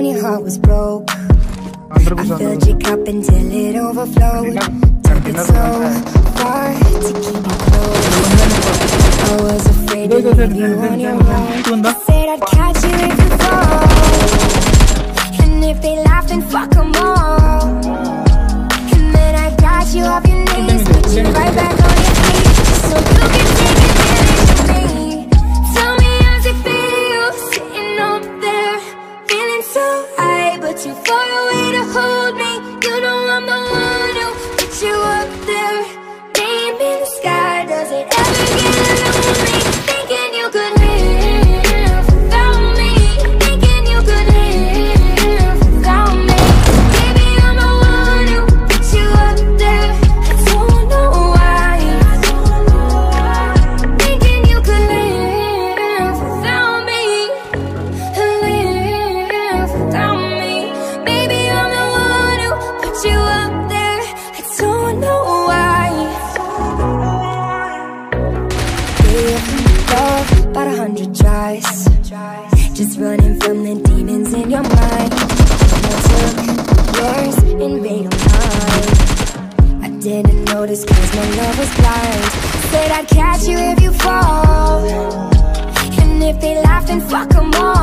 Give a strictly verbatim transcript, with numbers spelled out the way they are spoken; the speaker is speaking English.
when your heart was broke. I filled your cup until it overflowed. Took it so far to keep you close. I was afraid to leave you on your own. I said I'd catch you if you fall, and if they laugh then fuck them all. And then I got you off your knees, put you right back on your feet, so you can take advantage of me. Tell me how's it feel, sitting up there, feeling so high, but too far away to hold me. You know I'm the one who put you up there, name in the sky. Does it ever get lonely, thinking you could live without me, thinking you could live without me? Baby, I'm the one who put you up there. I don't know why, thinking you could live without me, live without me. Baby, I'm the one who put you up there. I don't know why. We've thought about a hundred tries, just running from the demons in your mind. I took yours and made them mine. I didn't notice cause my love was blind. Said I'd catch you if you fall, and if they laugh then fuck them all.